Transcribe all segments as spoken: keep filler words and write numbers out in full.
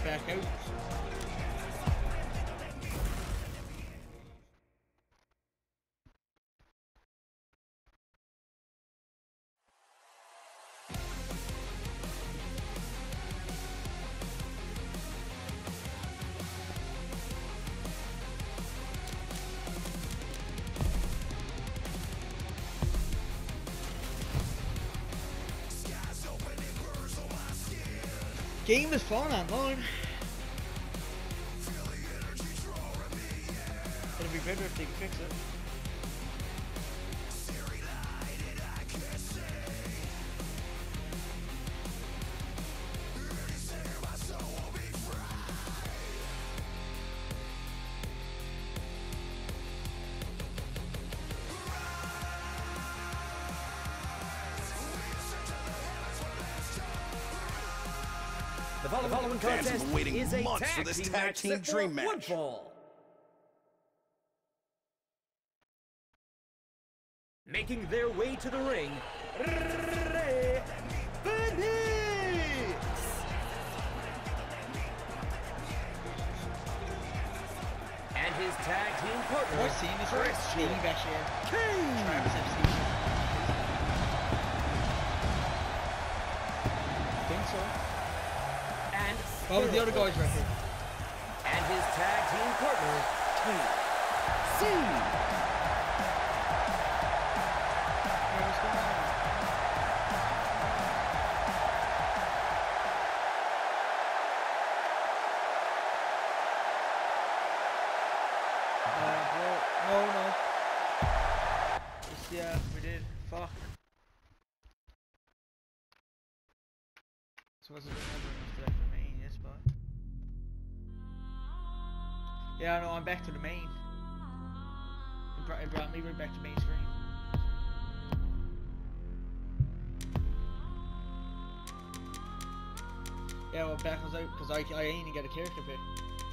back out. Game is fun online. It'd be better if they could fix it. The following Fans contest have been waiting is a months tag for this team tag match team set for dream match. one fall. Making their way to the ring, Rey Fénix. And his tag team partner, I've seen this Christian Steve Bashir. King. Travis F C. I think so. And What was the other guy's record? And his tag team partner, T C. Yeah, what's going on? Uh, bro, no, no. Just, yeah, we did. Fuck. So what's it doing after that for main, yes, but. Yeah, no, I'm back to the main. It brought, it brought me right back to main screen. Yeah, well, back was out because I, I ain't even get a character pick.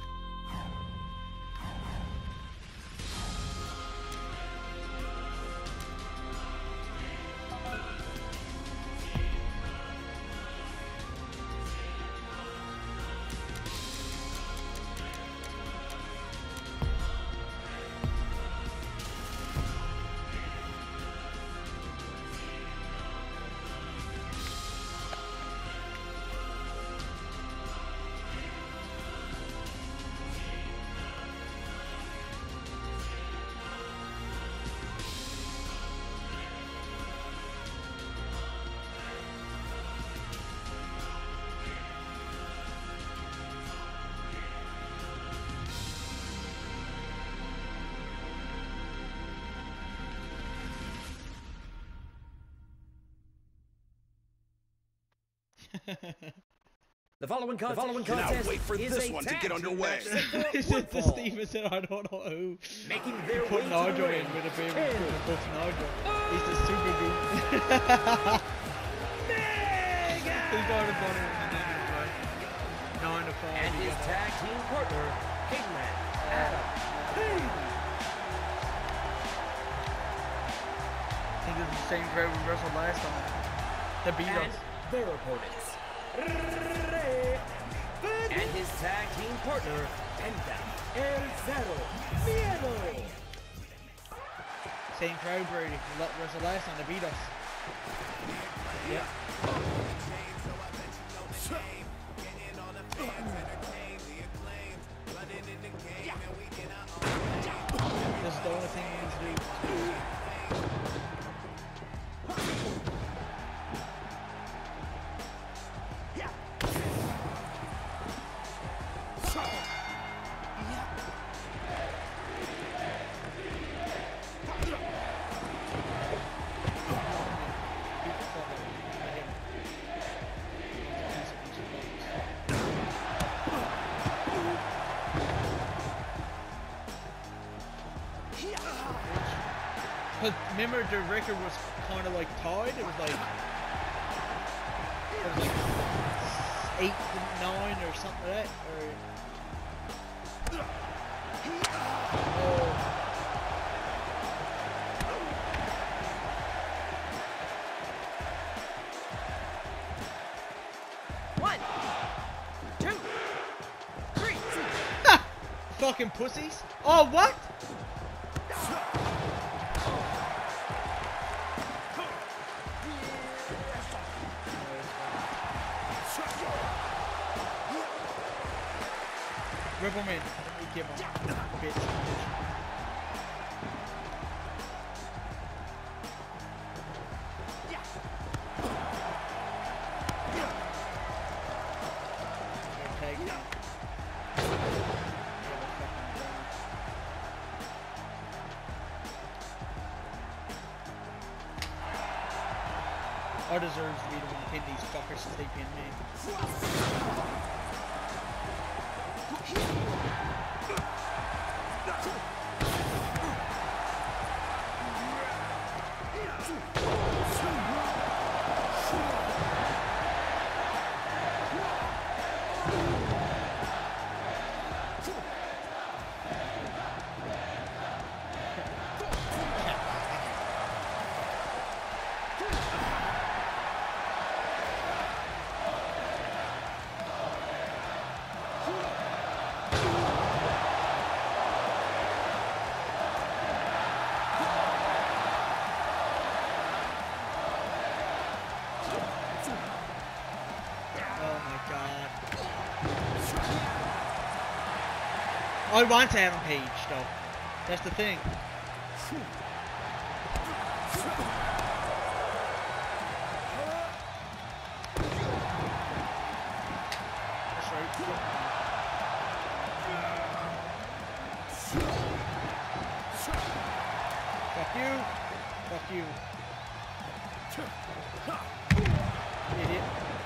The following contest, the following Cannot contest wait for is this a one to tag get team underway. match set for He one said to fall. Steven said, I don't know who. Making their way Put to the Najo ring, in with a baby Ken put Najo. He's the super good. Mega. He's got his money in the name of right. Nine to five. And you his get tag team partner, Hangman Adam Page. I think this is the same crowd we wrestled last time. The beat And us. their opponents, Rey Fénix. And his tag team partner, Penta El Zero Miedo. Same crowd, Brady. We let wrestle last time. They beat us. Yep. This is the only thing we need to do. Because remember the record was kind of like tied. It was like it was like eight to nine or something like that. Or oh. One, two, fucking pussies. Oh, what? Rip him in. Let me give him. Bitch. I deserve to be the one to pin these fuckers since they pinned me. I want Adam Page, though. That's the thing. That's right. Fuck you. Fuck you. Idiot.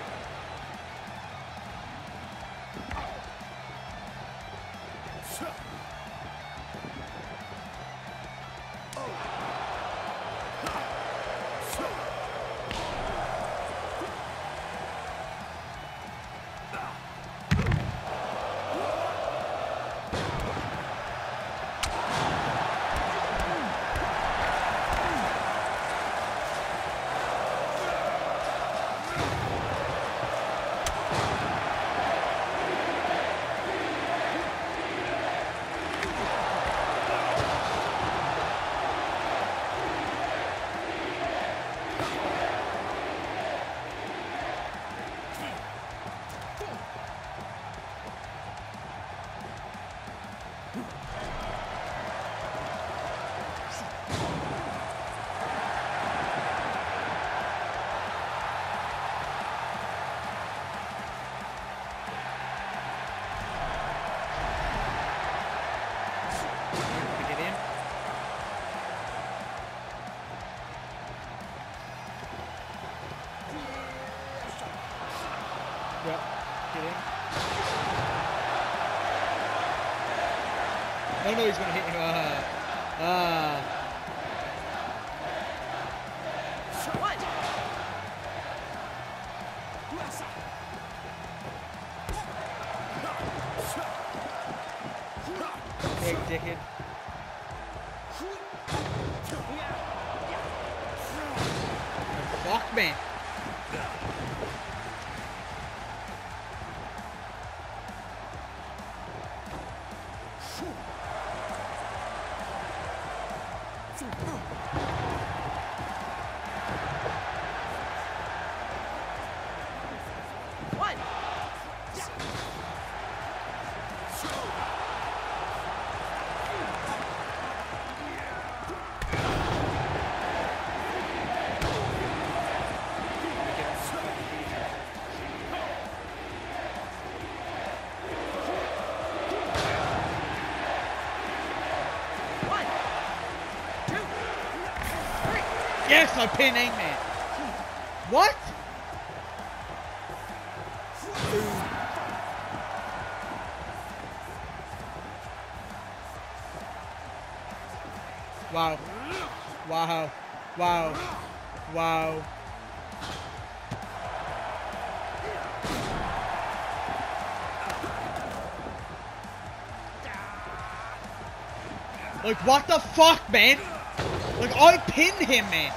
Yep, get in. Oh no, he's gonna hit you. Ah. Ah. What? Big dickhead. Fuck me. One. Yes, I pin Hangman. What? Wow. Wow. Wow. Wow. Like, what the fuck, man? Like, I pinned him, man.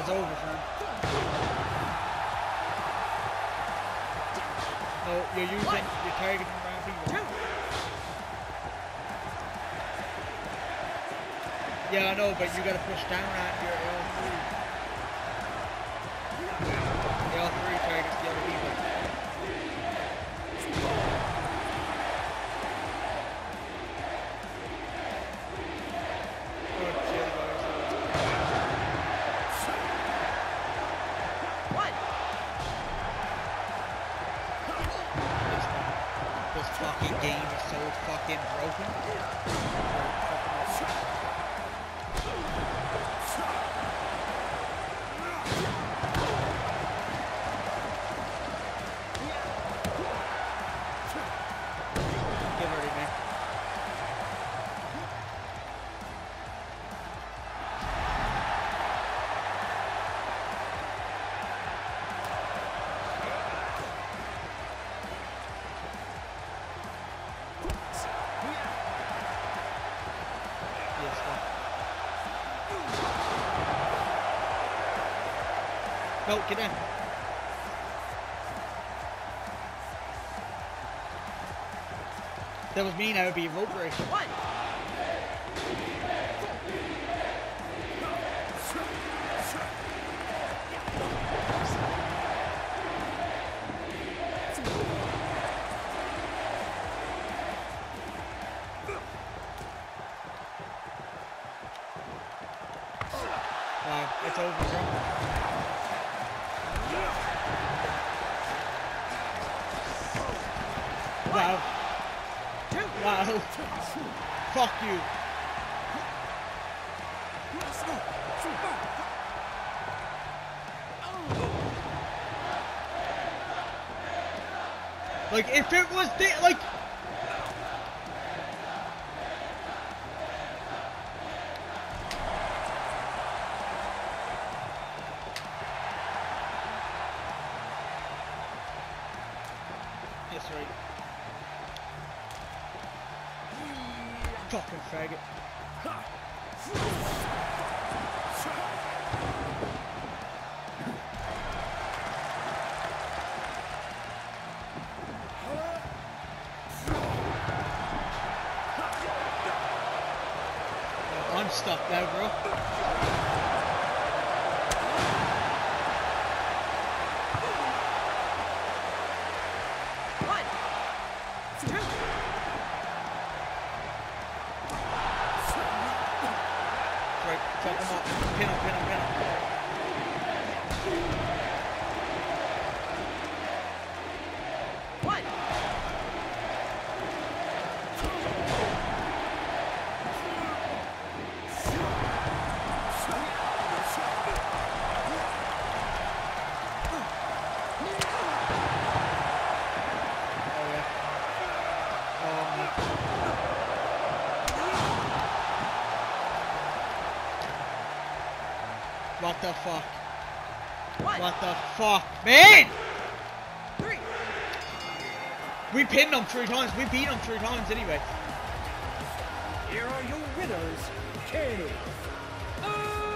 it's over for him. No, you're using, you're targeting around people. Yeah, I know, but you gotta push down on your L three. The L three targets the other people. This fucking game is so fucking broken. Get ready, man. No, get in. If that was me, now it would be a rope race. One. Wow, it's over, bro. Wow. Wow. Fuck you. Like, if it was the, like... That's right. Fucking faggot. Oh, I'm stuck now, bro. Fuck him up. Pin him, pin him, pin him. One. Oh yeah. Oh my. What the fuck? One. What the fuck? Man! Three. We pinned them three times. We beat them three times anyway. Here are your winners, K O